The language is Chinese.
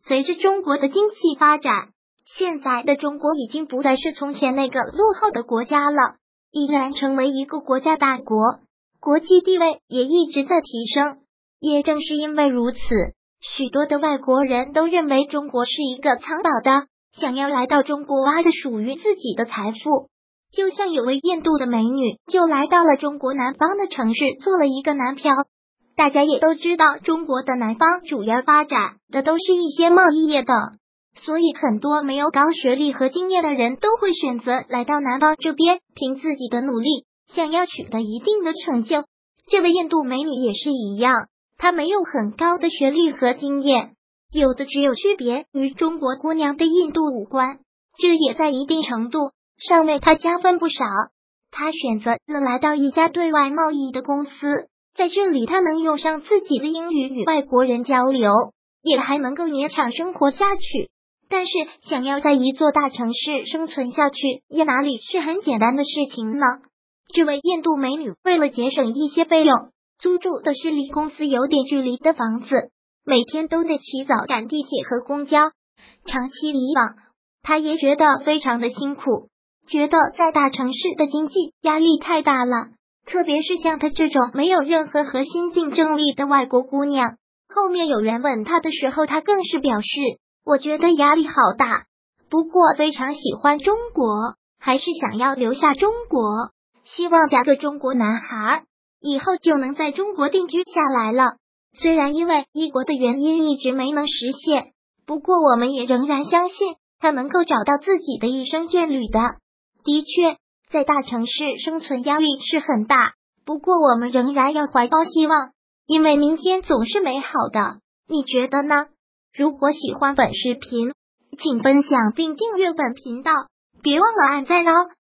随着中国的经济发展，现在的中国已经不再是从前那个落后的国家了，依然成为一个国家大国，国际地位也一直在提升。也正是因为如此，许多的外国人都认为中国是一个藏宝的，想要来到中国挖的属于自己的财富。就像有位印度的美女就来到了中国南方的城市做了一个南漂。大家也都知道，中国的南方主要发展的都是一些贸易业的，所以很多没有高学历和经验的人都会选择来到南方这边，凭自己的努力想要取得一定的成就。这位印度美女也是一样，她没有很高的学历和经验，有的只有区别于中国姑娘的印度五官，这也在一定程度上为她加分不少。她选择了来到一家对外贸易的公司，在这里她能用上自己的英语与外国人交流，也还能够勉强生活下去。但是想要在一座大城市生存下去，也哪里是很简单的事情呢？这位印度美女为了节省一些费用，租住的是离公司有点距离的房子，每天都得起早赶地铁和公交，长期以往，她也觉得非常的辛苦，觉得在大城市的经济压力太大了，特别是像她这种没有任何核心竞争力的外国姑娘。后面有人问她的时候，她更是表示，我觉得压力好大，不过非常喜欢中国，还是想要留下中国，希望嫁个中国男孩，以后就能在中国定居下来了。虽然因为异国的原因一直没能实现，不过我们也仍然相信她能够找到自己的一生眷侣的。的确，在大城市生存压力是很大，不过我们仍然要怀抱希望，因为明天总是美好的。你觉得呢？如果喜欢本视频，请分享并订阅本频道，别忘了按赞哦。